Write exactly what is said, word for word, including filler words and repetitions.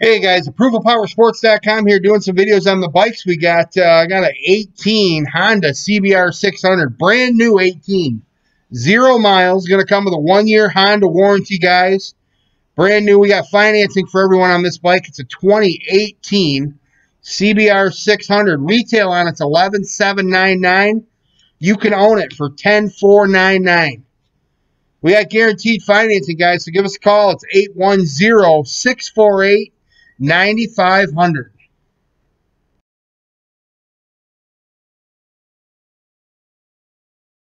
Hey guys, approval power sports dot com here doing some videos on the bikes. We got uh, I got an eighteen Honda C B R six hundred, brand new eighteen, zero miles, going to come with a one-year Honda warranty, guys. Brand new. We got financing for everyone on this bike. It's a twenty eighteen C B R six hundred. Retail on it's eleven thousand seven hundred ninety-nine dollars. You can own it for ten thousand four hundred ninety-nine dollars. We got guaranteed financing, guys, so give us a call. It's eight one zero, six four eight, nine five zero zero.